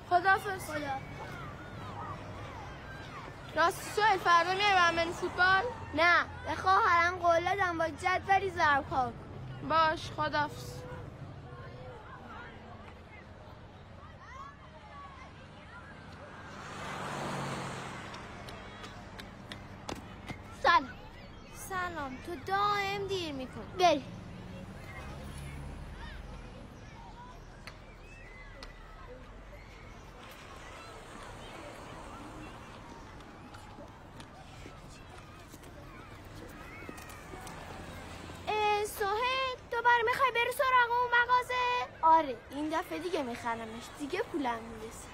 خداحافظ. خدا. راست سوال فردا میای با من فوتبال؟ نه به خواهرم قول دادم با جدولی ضرب کار. باش خداحافظ. سلام. سلام. تو دائم دیر میکنی. بری. سهیل دوباره میخوای بری سراغ اون مغازه؟ آره این دفعه دیگه میخرمش، دیگه پولم میرسه.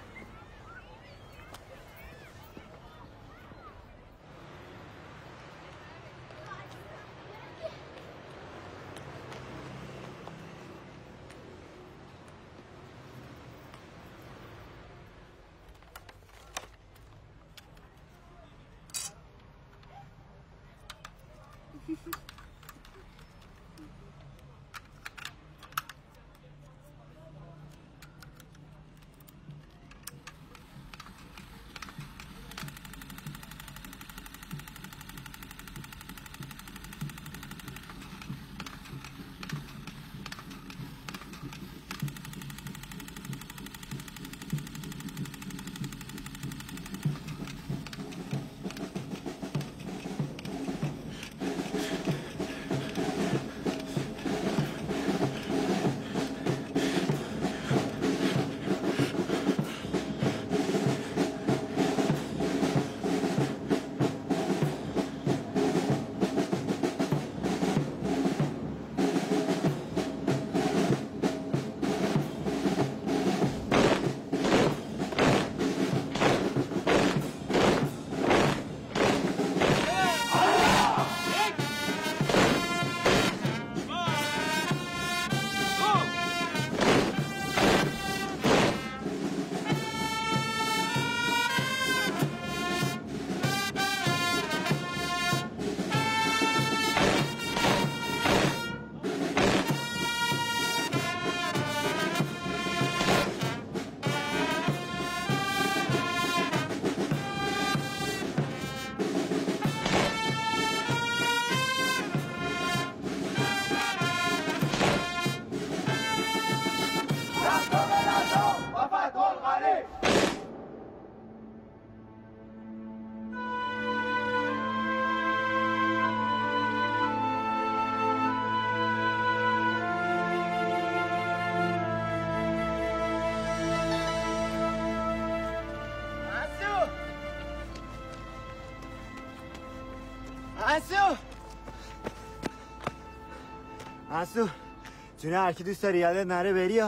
انسو جونه هرکی دوست داری یادت نره بری یا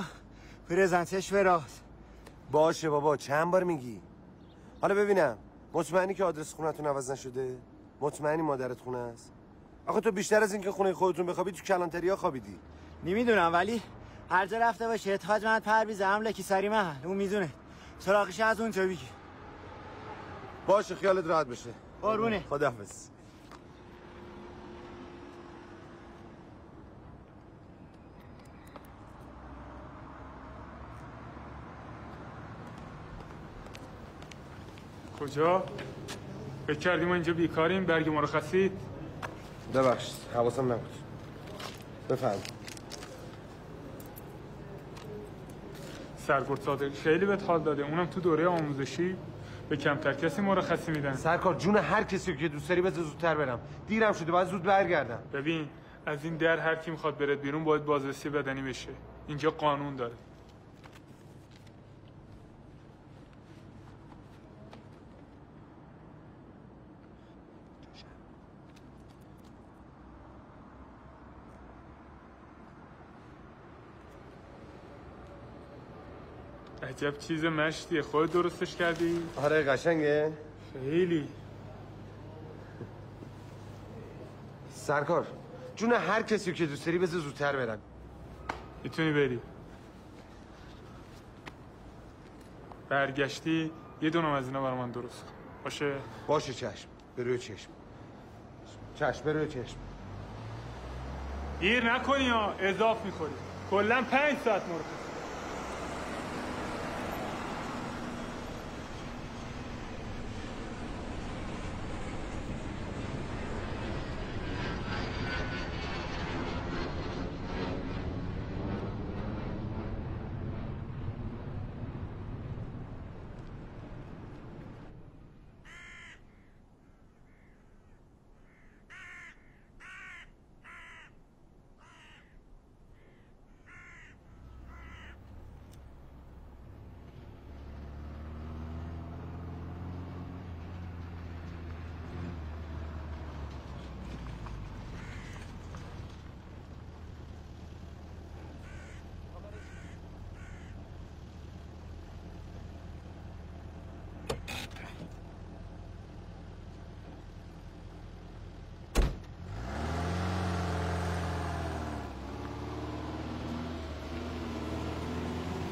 پرزنتش براز. باشه بابا چند بار میگی. حالا ببینم مطمئنی که آدرس خونتون عوض نشده؟ مطمئنی مادرت خونه است؟ آخه تو بیشتر از اینکه خونه خودتون بخوابی تو کلانتریا خوابیدی. نمیدونم ولی هر جا رفته باشه اتحاد من پرویز حمله کی سری محل اون میدونه سراغش از اونجا بگی. باشه خیالت راحت بشه. قربونه. خداحافظ. کجا؟ فکر کردی ما اینجا بیکاریم برگ مرخصید؟ ببخشید حواسم نبود. بفهم. سرگرد صادقی خیلی بهت حال داده، اونم تو دوره آموزشی به کمتر کسی مرخصی میدن. سرکار جون هر کسی که دوست داری بذار زودتر برم، دیرم شده باید زود برگردم. ببین از این در هر کی میخواد بره بیرون باید بازرسی بدنی بشه، اینجا قانون داره. عجب چیز مشتیه، خودت درستش کردی؟ آره قشنگه؟ خیلی. سرکار جون هر کسی که دوست داری بذار زودتر برم. میتونی بری. برگشتی یه دونم از اینا برای من درست کن. باشه؟ باشه چشم. بروی چشم. چشم بروی چشم. گیر نکنی ها، اضاف میخوری. کلا 5 ساعت مرخصی.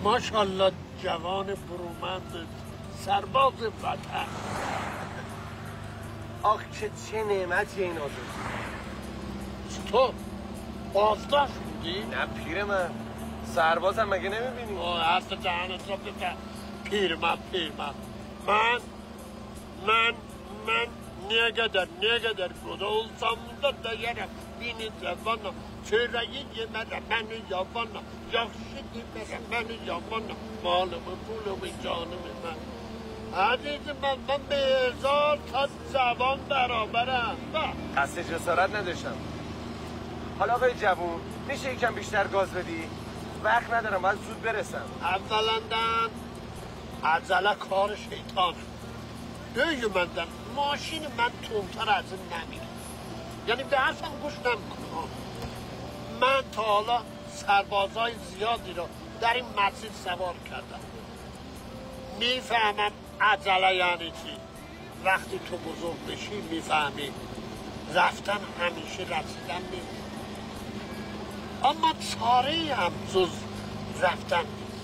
ماشاءالله جوان برومند سرباز وطن. آخ چه نعمتی این آزاد. تو بازداشت بودی؟ نه پیر من سربازم مگه نمیبینی؟ حرف دهنت را ببر. پیر من negeder burada olsam da yerim beni zavana çöreği yemeden beni yavana yakşı demeden beni yavana malımı pulumu canımı ben عزیزم من به 1000 تا زبان برابرم. قصد جسارت نداشتم. حالا آقای جوون میشه یکم بیشتر گاز بدی؟ وقت ندارم باید زود برسم. اولندن عجله کار شیطان. دویمندن ماشین من تندتر از این نمیره. یعنی به حرفم گوش نمیکنم. من تا حالا سربازای زیادی رو در این مسیر سوار کردم. میفهمم عجله یعنی چی. وقتی تو بزرگ بشی میفهمی رفتن همیشه رسیدن نیست. اما چاره‌ای هم جز رفتن نیست.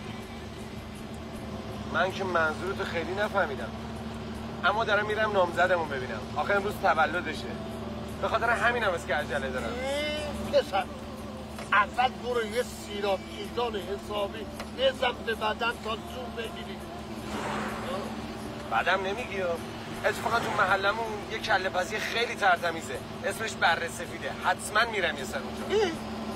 من که منظورتو خیلی نفهمیدم، اما دارم میرم نامزدمو ببینم. آخه امروز تولدشه، به خاطر همینم است که عجله دارم. پسر اول برو یه سیراب چیزان حسابی بزن به بدن تا زوم بگیری. بعدم نمیگی اتفاقا تو محلمون یه کله پزی خیلی ترتمیزه، اسمش بره سفیده. حتما میرم یه سر اونجا.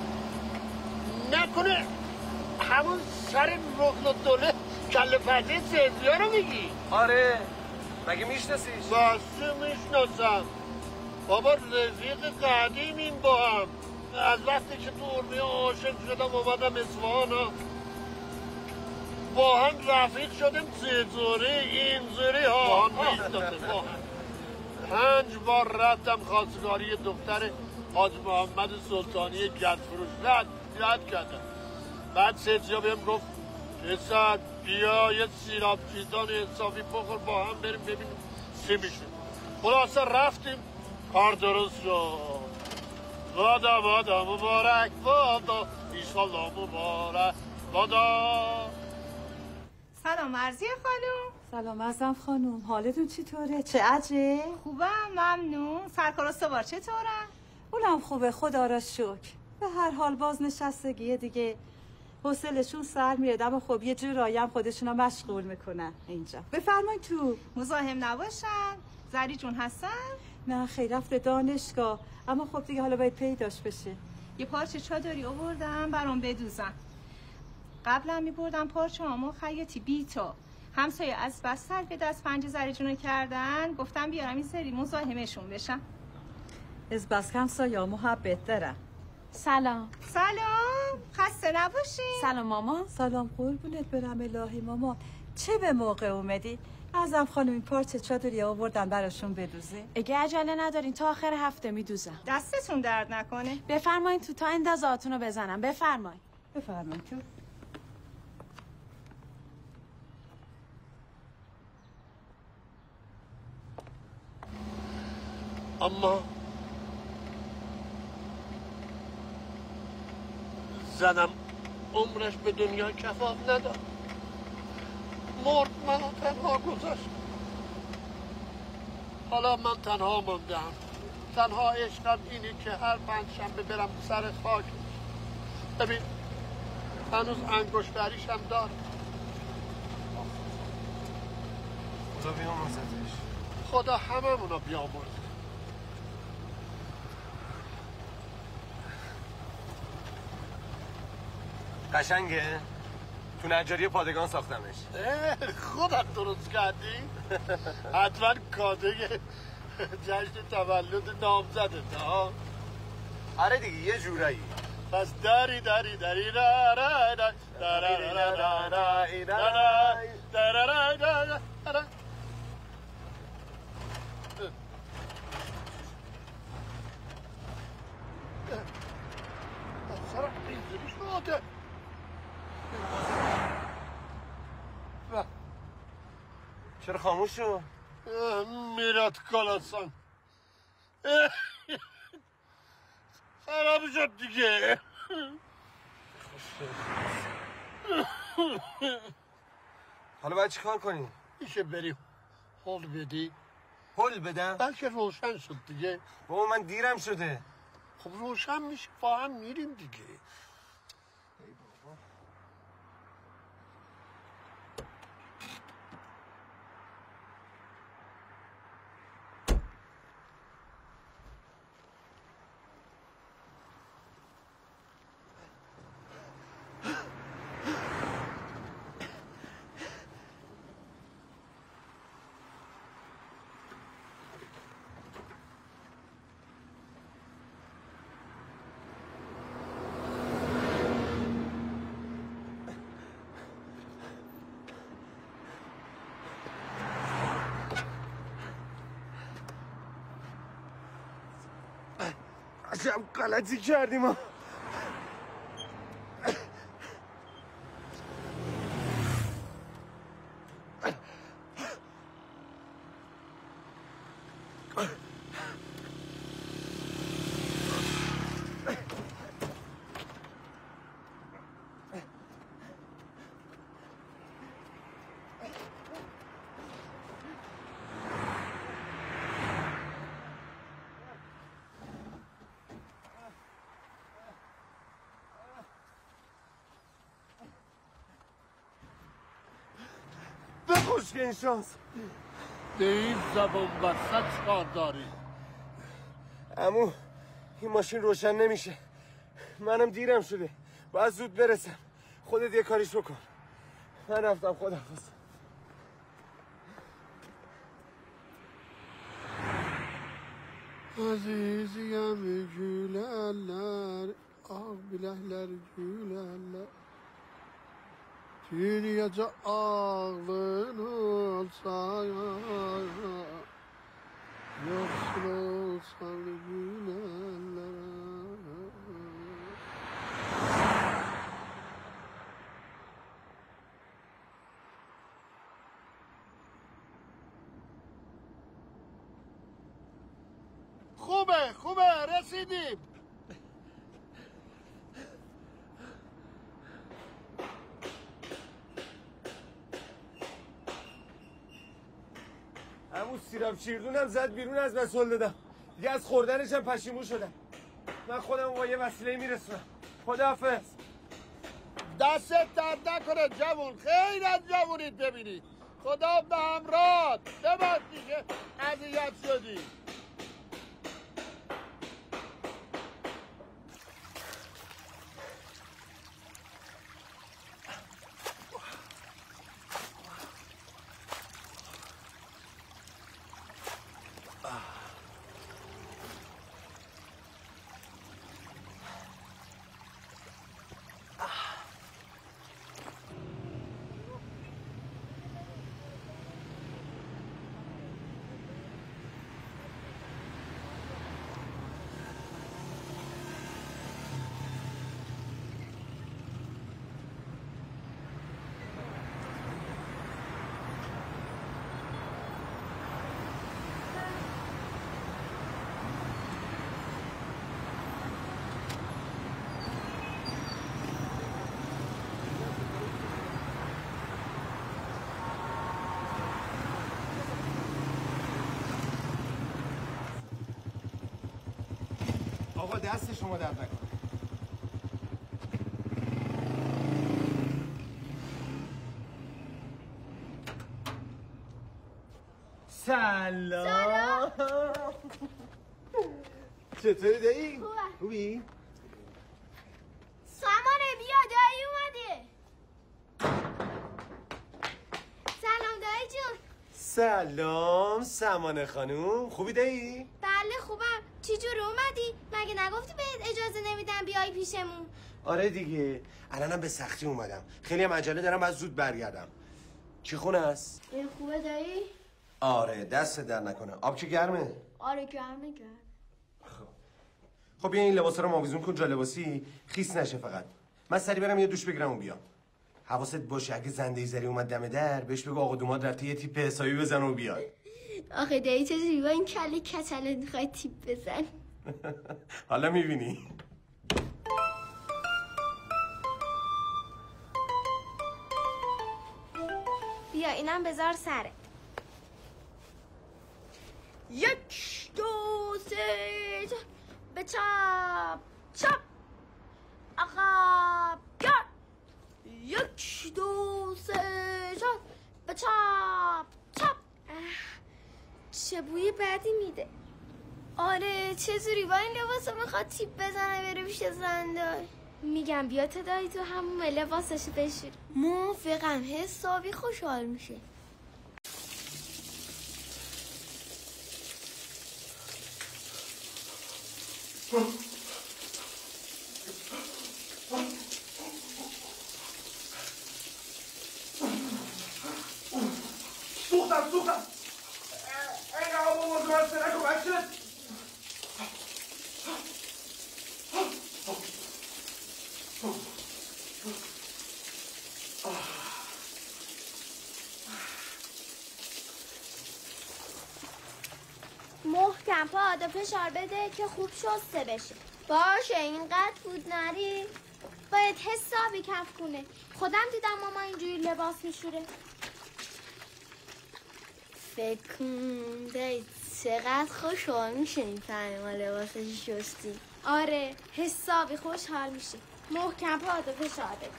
نکنه همون سر رکن الدوله کله پزی سیزیا رو میگی؟ آره، مگه میشناسیش؟ باسه میشناسم بابا، رفیق قدیمیم با هم. از وقتی که تو ارمیه عاشق شدم اومدم اصفهان با هم رفیق شدیم. سه‌زوری اینجوری ها میشناسه با هم. 5 بار رفتم خواستگاری دختر حاج محمد سلطانی گندفروش رد کردم. بعد سه‌زیا بهم گفت پسر بیا یه سیراب چیزان حسابی بخور با هم بریم ببینیم چی میشه. خلاصه رفتیم، کار درست شد. وادا مبارک وادا ایشالله مبارک وادا. سلام مرضیه خانوم. سلام ازم خانوم، حالتون چطوره؟ چه عجب؟ خوبم ممنون. سرکار استوار چطورن؟ اونم خوبه خدا را شکر. به هر حال بازنشستگیه دیگه، حوصلشون سر میره، اما خب یه جورایی هم خودشونا مشغول میکنن اینجا. بفرمایید تو. مزاحم نباشن. زری جون هستن؟ نه خیر، رفته دانشگاه، اما خب دیگه حالا باید پیداش بشه. یه پارچه چادری آوردم برام بدوزن. قبلا میبردم پارچه هامو خیاطی بیتا. همسایه از بستر به دست پنجه زری جونو کردن، گفتم بیارم این سری مزاحمشون بشم. از بس همسایه محبت دارم. سلام. سلام، خسته نباشی. سلام ماما. سلام قربونت برم الهی ماما. چه به موقع اومدی؟ ازم خانم این پارچه چادری آوردن براشون بدوزی. اگه عجله ندارین تا آخر هفته میدوزم. دستتون درد نکنه. بفرمایین تو تا اندازاتون رو بزنم. بفرمایین. بفرمایید تو. اما زنم عمرش به دنیا کفاف نداد، مرد منو تنها گذاشت. حالا من تنها موندم. تنها عشقم اینه که هر پنجشنبه برم سر خاک. ببین هنوز انگشتریش هم داره. خدا بیامرزتش. خدا هممونو بیامرزه. قشنگه؟ تو نجاری پادگان ساختمش. خودت درست کردی؟ حتما کادوی جشن تولد نامزدت ها؟ آره دیگه یه جورایی. پس داری را چرا خاموش شو؟ میراد کالاسان خراب شد دیگه. حالا باید چی کار کنی؟ میشه بری هول بدی؟ هول بدم؟ بلکه روشن شد دیگه. بابا من دیرم شده. خب روشن میشه با هم میریم دیگه. ای بابا. عجب غلطی کردیم ما. بخوش که این شانس به این زبان وسط کار داری. عمو این ماشین روشن نمیشه. منم دیرم شده. باید زود برسم. خودت یه کاریش بکن. من رفتم. خداحافظ. Azizim gülerler, ah bilehler gülerler. Dünyada ağlın olsa yoksul olsan gülerler. خوبه رسیدیم. عمو سیراب چیردونم زد بیرون از مسئول دادم. دیگه از خوردنش هم پشیمون شدم. من خودم با یه وسیله میرسونم. خداحافظ. دستت درد نکنه جوون. خیر از جوونیت ببینید. خدا به همراهت. ببند دیگه اذیت شدی. آقا دست شما درد نکنه. سلام. چطوری دایی؟ خوبی؟ سامانه بیا دایی اومده. سلام دایی جون. سلام سمانه خانوم. خوبی دایی؟ بله خوبم. چی جور اومدی؟ مگه نگفتی بهت اجازه نمیدم بیای پیشمون؟ آره دیگه. الانم به سختی اومدم. خیلی هم عجله دارم باید زود برگردم. چی خونه است؟ این خوبه دایی؟ آره دست در نکنه. آب که گرمه؟ آره گرمه. خب بیا این لباسا رو آویزون کن جا لباسی خیس نشه. فقط من سری برم یه دوش بگیرم و بیام. حواست باشه اگه زنده زری اومد دم در بهش بگو آقا دوماد رفته یه تیپ حسابی بزن و بیاد. آخه دایی چجوری با این کله کچله میخوای تیپ بزن؟ حالا میبینی. بیا اینم بذار سره. 1 2 3 به چپ چپ عقب گرد. 1 2 3 4 به چپ چپ. چه بوی بدی میده. آره چجوری با این لباس میخواد تیپ بزنه بره پیش زندار؟ میگم بیا تا دایی تو همون لباسش بشوری. موافقم، حسابی خوشحال میشه. سوختم این آقا بابا من سرک و بچه محکم پا فشار بده که خوب شسته بشه. باشه اینقدر فود نری. باید حسابی کف کنه. خودم دیدم ماما اینجوری لباس میشوره. فکر کن دایی چقدر خوشحال میشه این فهمه ما لباسش شستی. آره حسابی خوشحال میشه. محکم پا فشار بده.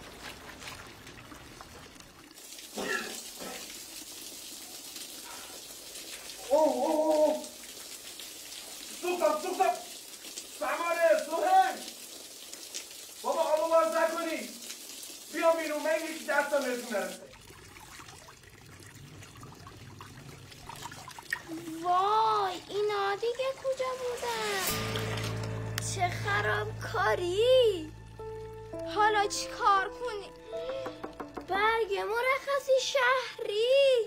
اوه سوختم سماره سوهن بابا آبو باز نکنی. بیا بیرون من یکی دستم بهتون نرسه. وای اینا دیگه کجا بودن؟ چه خرابکاری. حالا چی کار کنی؟ برگ مرخصی شهری.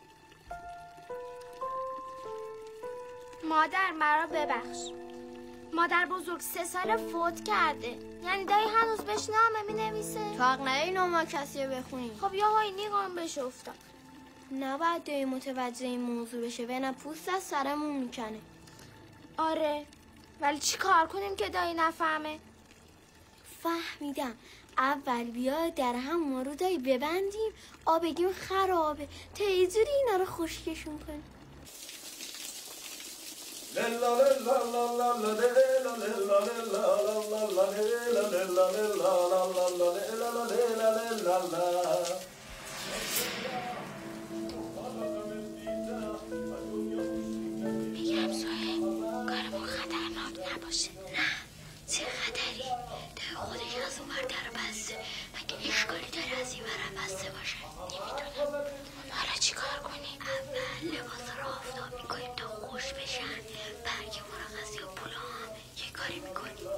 مادر مرا ببخش. مادر بزرگ 3 سال فوت کرده. یعنی دایی هنوز بهش نامه می نویسه. فرق نداره نامه کسی بخونی. خب یا های نیقام بهش افتاد. نباید دایی متوجه این موضوع بشه و نه پوست از سرمون میکنه. آره ولی چی کار کنیم که دایی نفهمه؟ فهمیدم. اول بیا در هم رو دایی ببندیم بگیم خرابه تا یه جوری اینا رو خشکشون کنیم. میگم سوهی کارمون خطرناک نباشه. نه چه خطری؟ ده خودش از اون ور در بسته. مگه اشکالی داره از این ورم بسته باشه؟ نمیدونم. حالا چی کار کنیم؟ اول لباس رو آفتاب میکنیم تا خوش بشن. برگ مرخصی و پولا هم یه کاری میکنیم.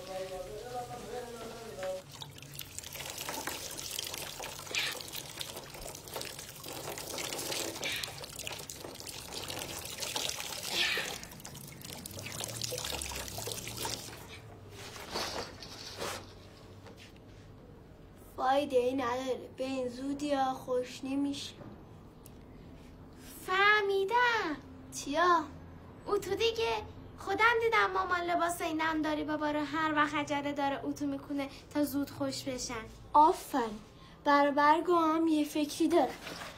فایده ای نداره. به این زودی ها خوش نمیشه. فهمیدم. چیا؟ اتو دیگه. خودم دیدم مامان لباس اینم داری بابا رو هر وقت عجله داره اتو میکنه تا زود خوش بشن. آفرین. برگو هم یه فکری داره.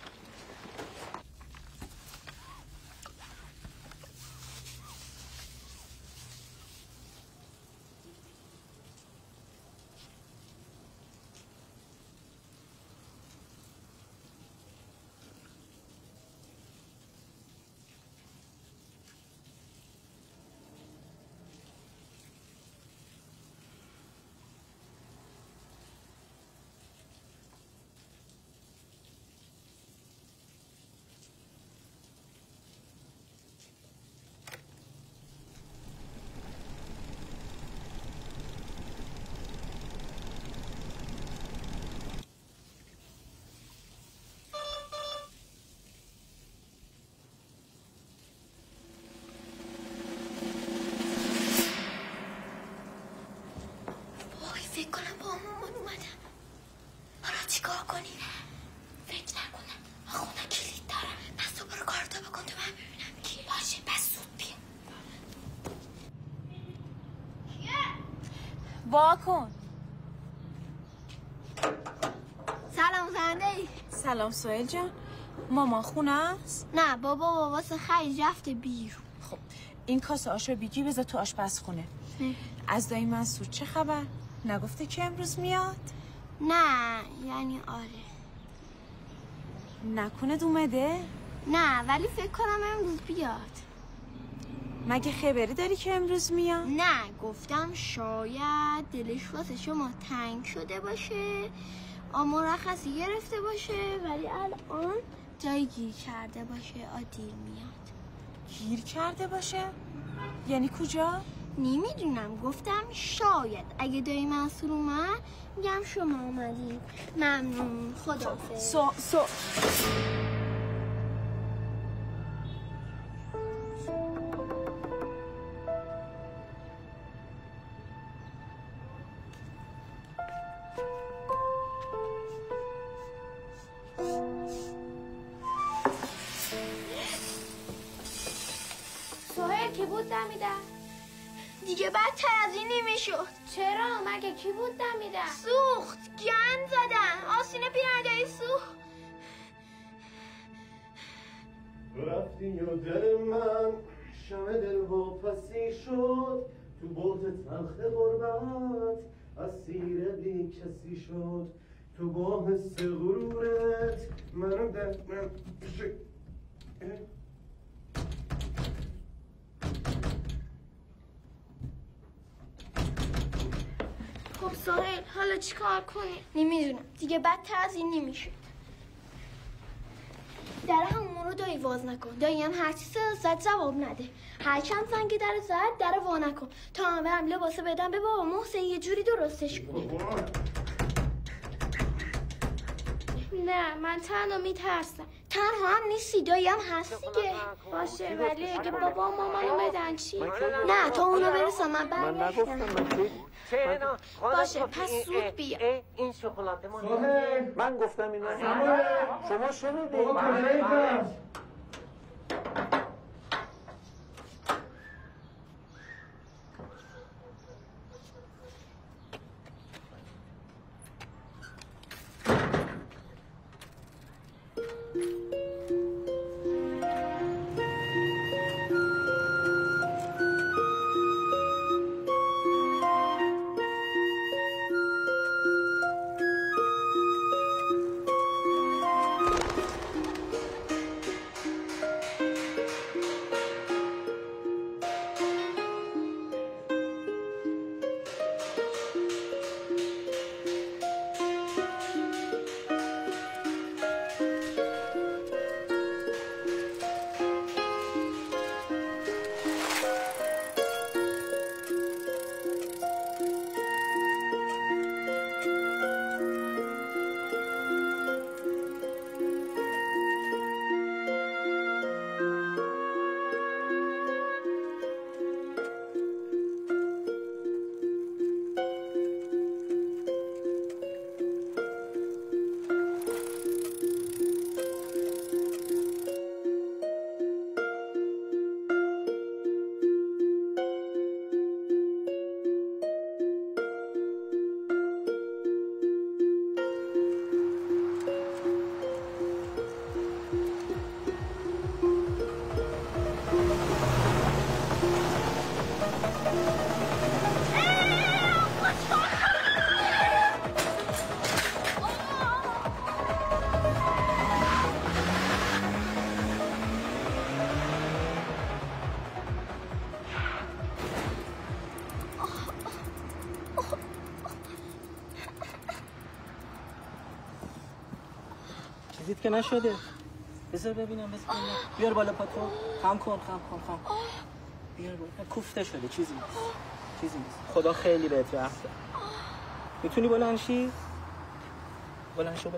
فکر کنم با مامان اومدم. حالا چیکار کنیم؟ فکر نکنم. خونه کلید دارم. پس تو برو کارتو بکن تو من ببینم کی. باشه پس زود بیا. واکن. سلام زن. دایی. سلام سهیل جان. ماما خونه است؟ نه بابا واسه خرید رفته بیرون. خب این کاسه آش رو بیجی بذار تو آشپزخونه. از دایی منصور چه خبر؟ نگفته که امروز میاد؟ نه یعنی آره. نکنه اومده؟ نه ولی فکر کنم امروز بیاد. مگه خبری داری که امروز میاد؟ نه گفتم شاید دلش واسه شما تنگ شده باشه، مرخصی گرفته باشه ولی الان جایی گیر کرده باشه دیر میاد. گیر کرده باشه؟ یعنی کجا؟ نمیدونم گفتم شاید. اگه دایی منصور اومد میگم شما اومدید. ممنون خداحافظ. سهیل کی بود دمیده؟ دیگه بدتر از این نمیشد. چرا؟ مگه کی بود دمیده؟ سوخت. گند زدن. آسین پیرندهی سوخت. رفتی و دل من شمع دل واپسی شد، تو بوت تلخ غربت اسیر بی کسی شد، تو با حس غرورت منو در من خب سهیل حالا چیکار کنی؟ نمیدونم دیگه بدتر از این نمیشه. در همون رو دایی واز نکن. دایی هم هرچی زد جواب نده. هر چند زنگ در زد در وا نکن تا من برم لباسه بدم به بابا محسن یه جوری درستش کنه. نه من تنها میترسم. تنها هم نیستی دایی هم هست دیگه. باشه ولی اگه بابا مامان بدن چی؟ نه تا اونا برسم من برگردم. باشه پس زود بیا. این شکلات من گفتم اینا. شما شنیدید؟ چیزیت که نشده. بذار ببینم. بیار بالا پاتو. خم کن. بیار بالا. کوفته شده. چیزی نیست. خدا خیلی بهت رفته. میتونی بلند شی؟ بلند شو.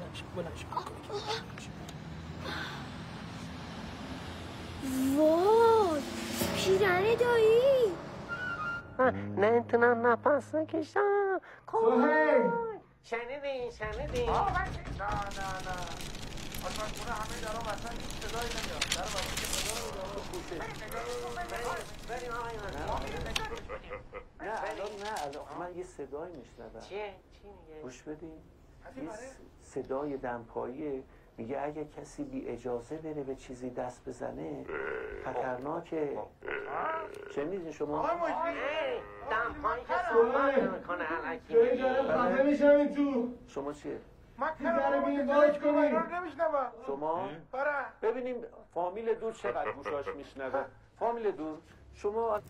وای پیرن دایی. نمیتونم نفس نکشم. شنیدین؟ نه آشپزخونه همه درام اصلا هیچ صدایی نمیاد. در واقع که صدا رو پوشه. بریم آقای من. نه الان من یه صدایی میشنوم. چی میگه؟ گوش بدین. صدای دمپایی میگه اگه کسی بی اجازه بره به چیزی دست بزنه خطرناکه. شنیدین شما؟ آقای مجری دمپایی که صحبت نمیکنه الکی خفه میشم این تو. شما چیه؟ من کنم بینید کنم نمیشنوم. شما؟ ببینیم فامیل دور چقدر گوشاش میشنوه. فامیل دور شما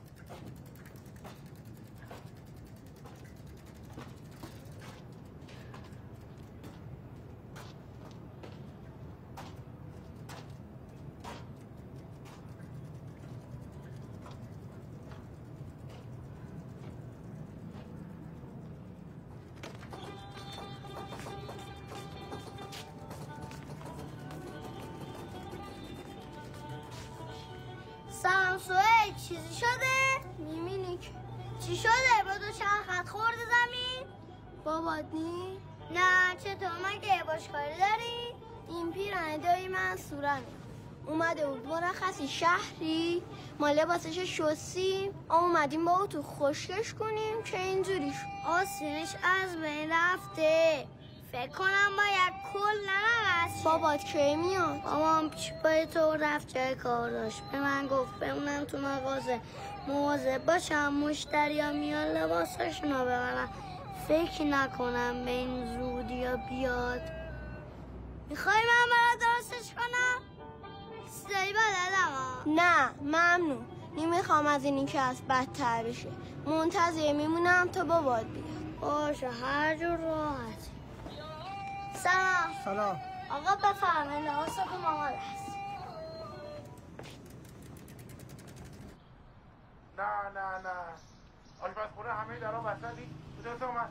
سامسوئل چیزی شده؟ میبینی که چی شده؟ با دو چند خط خورده زمین؟ بابات نی؟ نه چطور مگه باشکاری داری؟ این پیرنه دایی من صورمه اومده بود مرخصی شهری ما لباسش شستیم اومدیم با او تو خشکش کنیم که اینجوری شد آسینش از بین رفته. فکر کنم باید کل نرمست. بابات کی میاد؟ بابام پای تو رفت جای کار داشت به من گفت بمونم تو مغازه مواظب باشم مشتریا میان لباساشونو ببرن. فکر نکنم به این زودی ها بیاد. میخوای من برات درستش کنم؟ سری بلدم ها. نه ممنون نمیخوام از اینی که از بدتر بشه. منتظر میمونم تا بابات بیاد. باشه هر جور راحت. سلام. آقا بفرمایید لباسا به مامان هست. نه آشپزخونه همه درا بستدی کجاست اومد؟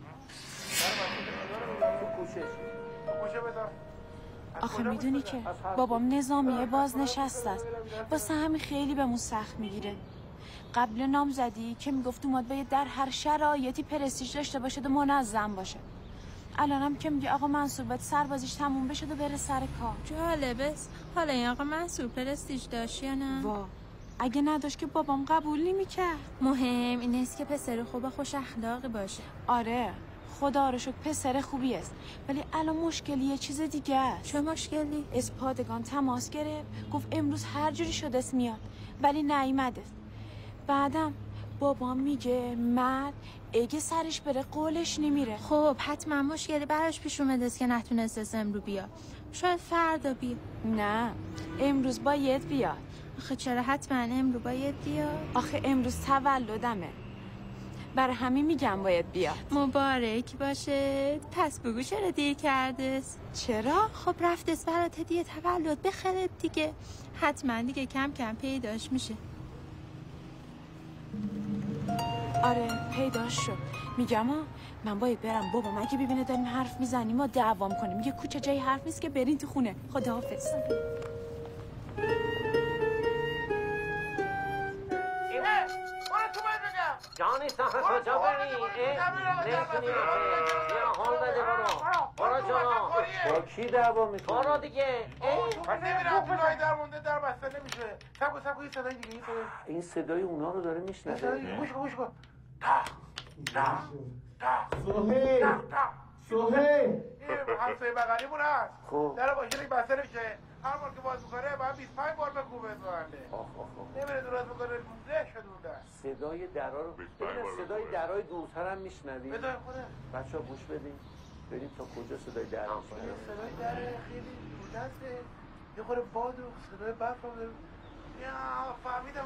کوشه بذار. آخه میدونی که بابام نظامیه بازنشست است واسه همین خیلی بهمون سخت میگیره. قبل نامزدی که میگفت اومد باید در هر شرایطی پرستیژ داشته باشه و منظم باشه. الانم که میگه آقا منصور باید سربازیش تموم بشه و بره سر کار. جالبه. حالا این آقا منصور پرستیژ داشت یا نه؟ وا اگه نداشت که بابام قبول نمیکرد. مهم این است که پسر خوب خوش اخلاقی باشه. آره خدا رو شکر پسر خوبی است ولی الان مشکلی یه چیز دیگه است. چه مشکلی؟ از پادگان تماس گرفت گفت امروز هر جوری شده است میاد ولی نیومده. بعدم بابا میگه مرد اگه سرش بره قولش نمیره. خب حتما مشکلی براش پیش اومده است که نتونست امروز بیاد. شاید فردا بیاد. نه امروز باید بیاد. آخه چرا حتما امروز باید بیاد؟ آخه امروز تولدمه برای همین میگم باید بیاد. مبارک باشه. پس بگو چرا دیر کرده؟ چرا؟ خب رفته است برات هدیه تولد بخره دیگه. حتما دیگه کم کم پیداش میشه. آره پیداش شد. میگم من باید برم بابا اگه ببینه داریم حرف میزنیم ما دعوام کنیم. میگه کوچه جای حرف نیست که برین تو خونه. خداحافظ. جانی صاحب کجا بری؟ نمیتونی بیا حال بده برو جانا. با کی دعوا میکنی؟ برو دیگه. من نمیرم جلوی در مونده در بسته نمیشه. سبکو این صدای دیگه این صدای اونا رو داره میشنوه. گوش کن. سهیل همسایه بغلیمون هست. خب در ماشینش بسته نمیشه. هر بار که باز میکنه باید 25 بار به کوبه بزنه. نمیره درست بکنه ره شده بوده. صدای درا رو صدای درای دورتر هم میشنوی؟ بذار خوده. بچه‌ها گوش بدین. بریم تا کجا صدای در میشنوه. صدای در خیلی دورتره. یه خورده باد و صدای برف رو داره. یا فهمیدم.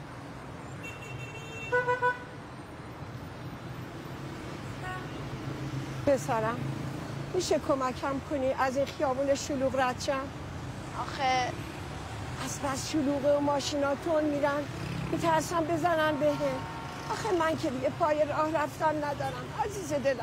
پسرم میشه کمکم کنی از این خیابون شلوغ رد شم؟ آخه بس شلوغه و ماشینا تون میرن میترسم بزنن بهم. آخه من که دیگه پای راه رفتن ندارم عزیز دلم.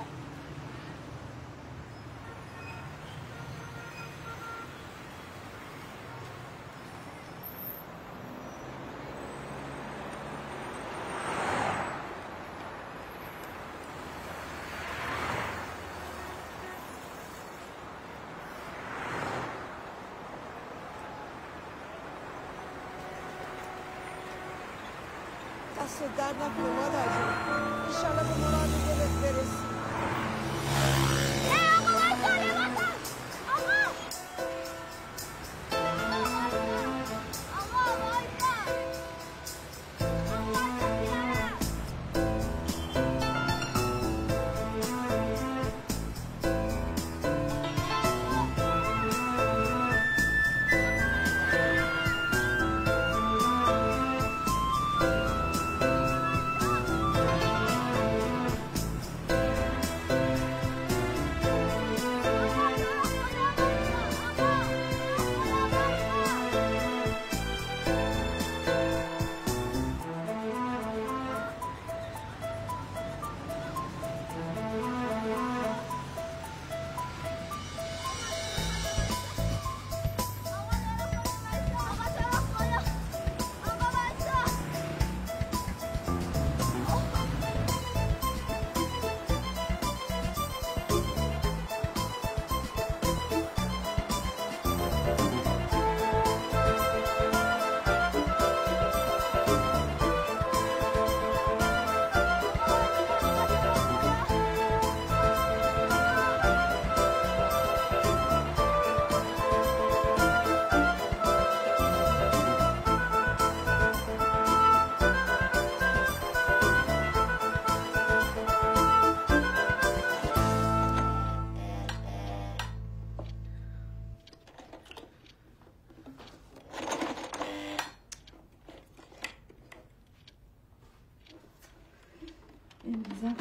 دست درد نکنه مادر جون. انشالله به مراد دلت برسی. ای آقا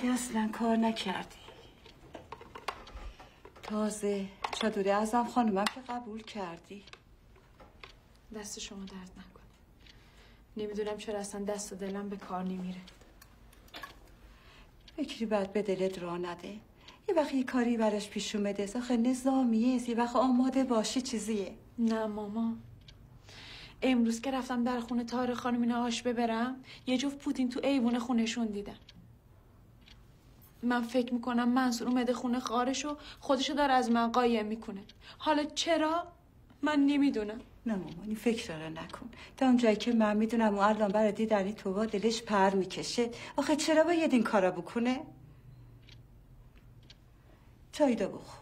که اصلا کار نکردی. تازه چادر اعظم خانومم که قبول کردی. دست شما درد نکنه. نمیدونم چرا اصلا دست و دلم به کار نمیره. فکری بعد به دلت راه نده. یه وقت یه کاری براش پیش اومده، آخه نظامیه، یه وقت آماده باشی چیزیه. نه ماما، امروز که رفتم در خونه طاهر خانم اینا آش ببرم، یه جفت پوتین تو ایوون خونهشون دیدم. من فکر میکنم منصور اومده خونه خارشو خودشو داره از من قایم میکنه. حالا چرا؟ من نمیدونم. نه مامانی فکر رو نکن. تا اونجایی که من میدونم و الان برای دیدنی تو دلش پر میکشه. آخه چرا باید این کارا بکنه؟ چای دا بخور.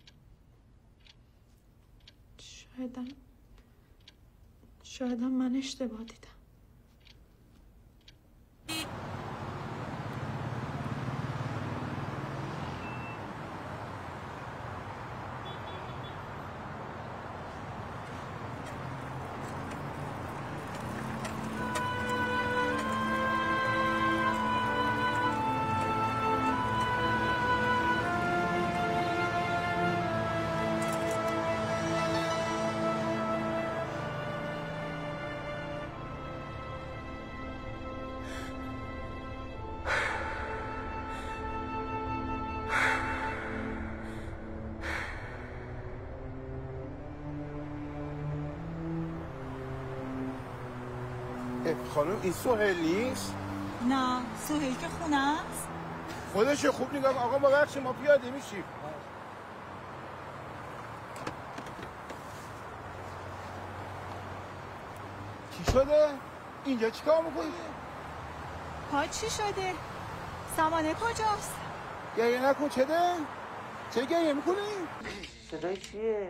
شایدم من اشتباه دیدم. خانم این سهیل نیست؟ نه سهیل که خونه است. خودش خوب نگاه. آقا ما بخشی ما پیاده میشیم. چی شده؟ اینجا چی کار میکنی؟ ها چی شده؟ سامانه کجاست؟ گریه نکن. چه ده؟ چه گریه میکنی؟ صدای چیه؟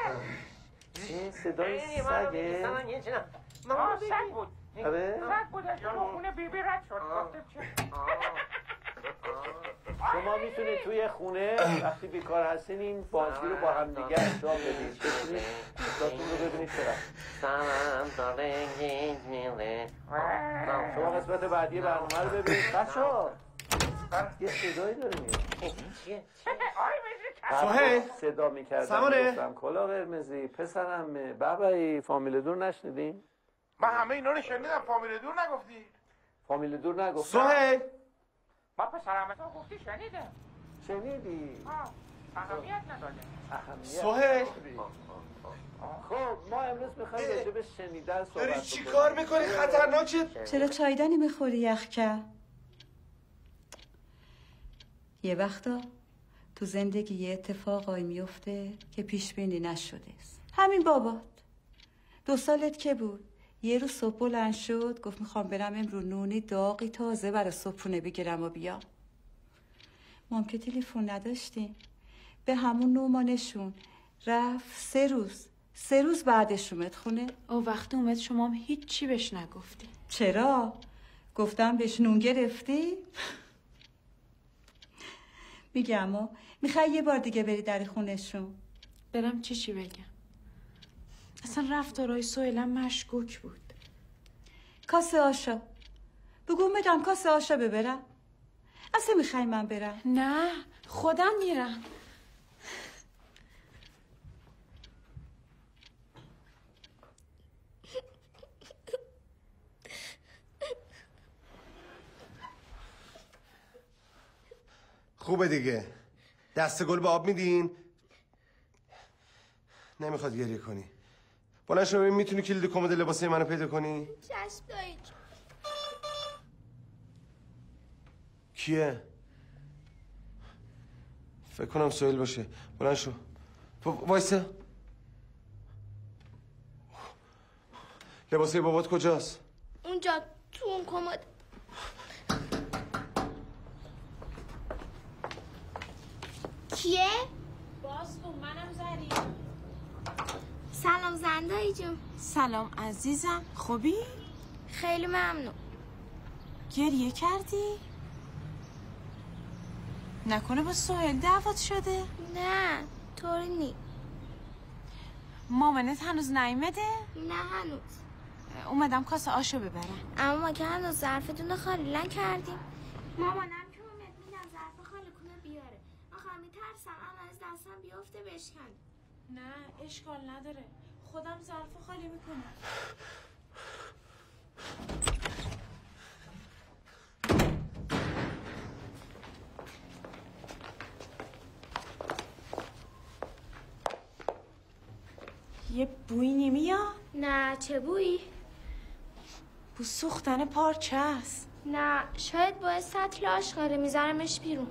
صدای سگه؟ سگ بود. آره؟ سگ بود از خونه بیبی رد شد. شما میتونید توی خونه وقتی بیکار هستین این بازی رو با هم دیگه انجام بدید. بتونید داتون رو ببینید چرا. شما قسمت بعدی برنامه رو ببینید. بچه‌ها یه صدایی داره میاد. سهیل صدا میکردم گفتم کلا قرمزی پسرم بابایی فامیل دور نشنیدین؟ من همه اینا رو شنیدم. فامیل دور نگفتی؟ فامیل دور نگفتی؟ سهیل ما پسرم تو گفتی شنیدم. شنیدی؟ اهمیت نداره. سهیل خب ما امروز میخوایم راجع به شنیدن صحبت داری چی کار میکنی؟ خطرناکه. چرا چایدنی میخوری یخکه؟ یه وقتا تو زندگی یه اتفاقایی میفته که پیش بینی نشده است. همین بابات 2 سالت که بود یه روز صبح بلند شد گفت میخوام برم امرو نونی داغی تازه برای صبحونه بگیرم و بیام. ما هم که تلفن نداشتیم. به همون نومانشون رفت 3 روز بعدش اومد خونه. او وقتی اومد شما هم هیچی بهش نگفتی. چرا؟ گفتم بهش نون گرفتی؟ میگم میخوای یه بار دیگه بری در خونشون؟ برم چی بگم؟ اصلا رفتارهای سهیلم مشکوک بود. کاسه آشا بگو میدم کاسه آشا ببرم. اصلا میخوای من برم؟ نه خودم میرم. خوبه دیگه. دست گل به آب میدین؟ نمیخواد گریه کنی. بلند شو ببین میتونی کلید کمد لباسه منو پیدا کنی؟ چشم دایی. کیه؟ فکر کنم سهیل باشه. بلند شو. وایسا. لباسه بابات کجاست؟ اونجا تو اون کمد. کیه؟ باز کن منم زری. سلام زندایی جون. سلام عزیزم. خوبی؟ خیلی ممنون. گریه کردی؟ نکنه با سهیل دعوت شده؟ نه طوری نی. مامانت هنوز نیومده؟ نه هنوز. اومدم کاسه آشو ببرم. اما ما که هنوز ظرفتون رو خالی کردیم. مامانم که اومد میدم ترسم الان از دستم بیفته بشکن. نه اشکال نداره، خودم ظرفو خالی میکنم. یه بوی نمیاد؟ نه چه بویی؟ بو سوختن پارچه است. نه شاید باید سطل آشغاله میذارمش بیرون.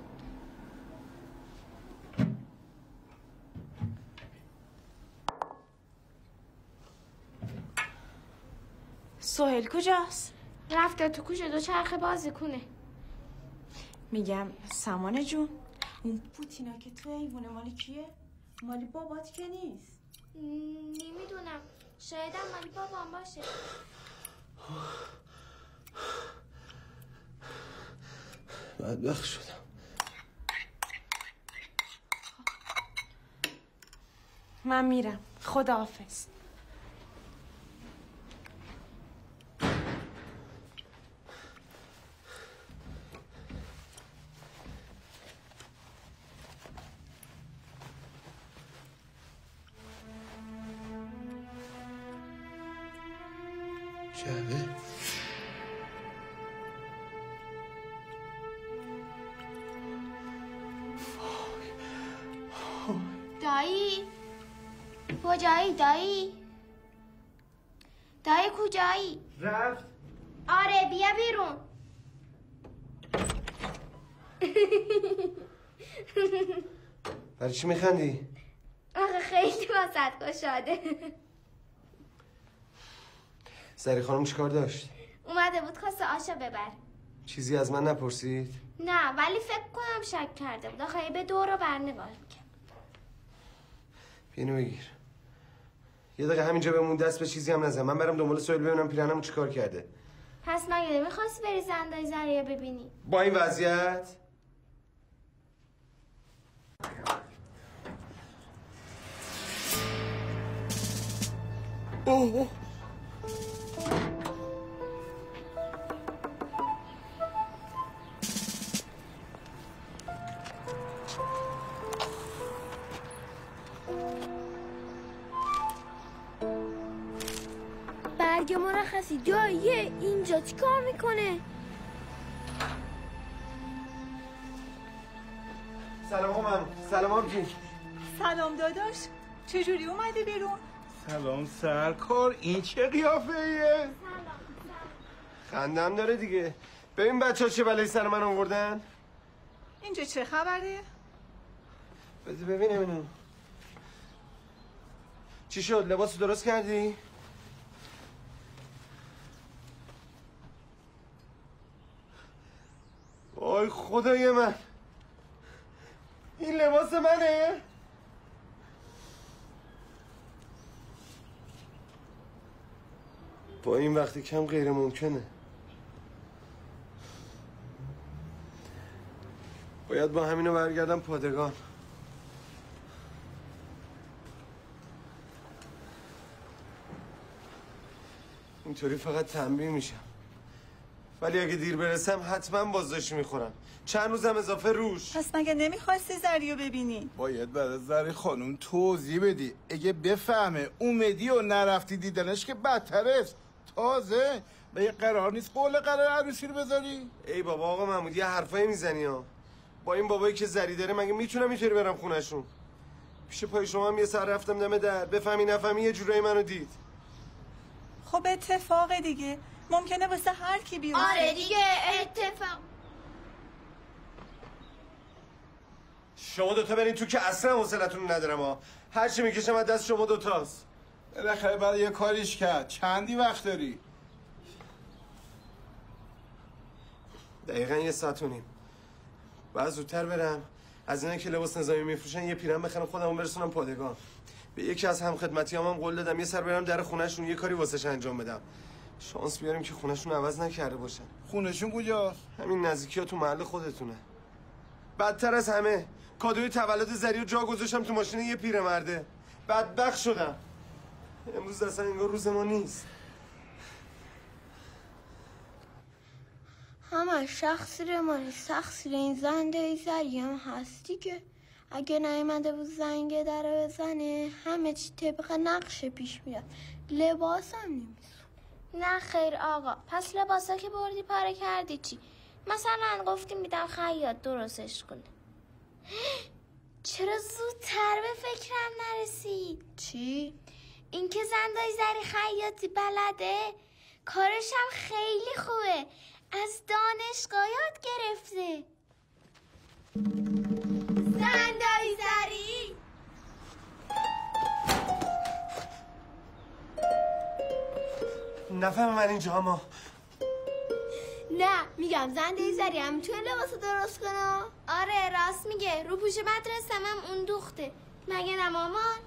سهیل کجاست؟ رفته تو کوچه دوچرخه بازی کنه. میگم سمانه جون، اون پوتینا که تو ایوونه مالی کیه؟ مالی بابات که نیست. نمیدونم، شاید هم مالی بابام باشه. بدبخت شدم. من میرم، خداحافظ. جعبه دایی کجایی؟ دایی کجایی؟ رفت؟ آره بیا بیرون. برای چی میخندی؟ آخه خیلی واسط گشاده. زری خانم چیکار داشت؟ اومده بود خواسته آشا ببر. چیزی از من نپرسید؟ نه ولی فکر کنم شک کرده بود. آخه به دور و بر نگاه کرد. اینو بگیر. یه دقیقه همینجا بمون، دست به چیزی هم نزن. من برم دنبال سهیل ببینم پیرهنمو چیکار کرده. پس مگه نمیخواستی بری زندای زریه ببینی؟ با این وضعیت؟ اوه برگ مرخصی داییه اینجا چی کار میکنه؟ سلام آقا. سلام آبجی. سلام داداش، چجوری اومدی بیرون؟ سلام سرکار، این چه قیافه ایه؟ خندم داره دیگه. ببین بچه‌ها چه بلایی سر من آوردن. اینجا چه خبره؟ بذار ببینم اینو. چی شد؟ لباسو درست کردی؟ وای خدای من، این لباس منه؟ با این وقتی کم غیر ممکنه. باید با همینو برگردم پادگان. اینطوری فقط تنبیه میشم، ولی اگه دیر برسم حتما بازداشتی میخورم. چند روزم اضافه روش. پس مگه نمیخواستی زریو ببینی؟ باید برای زری خانم توضیح بدی. اگه بفهمه اومدی و نرفتی دیدنش که بدتر است. تازه به یه قرار نیست قول قرار عروسی رو بذاری؟ ای بابا آقا محمود یه حرفایی میزنی ها. با این بابایی که زری داره مگه میتونم اینطوری برم خونشون؟ پیش پای شما هم یه سر رفتم دم در، بفهمی نفهمی یه جورایی منو دید. خب اتفاق دیگه، ممکنه واسه هر کی بیفته. آره دیگه اتفاق. شما دوتا برین تو که اصلا حوصلتون ندارم ها. هر چی میکشم از دست شما دوتاست. بالاخره برای یه کاریش کرد. چندی وقت داری؟ دقیقا 1.5 ساعت. بعد زودتر برم از اینا که لباس نظامی میفروشن یه پیرهن بخرم خودمون برسونم پادگان. به یکی از همخدمتیام هم قول دادم یه سر برم در خونه‌شون یه کاری واسش انجام بدم. شانس بیاریم که خونه‌شون عوض نکرده باشن. خونه‌شون کجاست؟ همین نزدیکی‌ها تو محل خودتونه. بدتر از همه کادوی تولد زریو جا گذاشتم تو ماشین یه پیرمرده. بدبخت شدم. امروز اصلا انگار روز ما نیست. همه شخص رمانی شخص این زنده زری هم هست دیگه. اگه نیومده بود زنگ دره بزنه همه چی طبق نقش پیش میاد. لباسم نمیسون. نه خیر آقا، پس لباسا که بردی پاره کردی چی؟ مثلا گفتی میدم خیاط درستش کنه. چرا زودتر به فکرم نرسید؟ چی؟ اینکه زندای زری خیاطی بلده، کارش هم خیلی خوبه، از دانشگاه یاد گرفته. زندای زری نفهم من اینجا ما. نه میگم زندای زری هم میتونه لباس درست کنه. آره راست میگه، رو پوش مدرسه هم اون دوخته. مگه نه مامان؟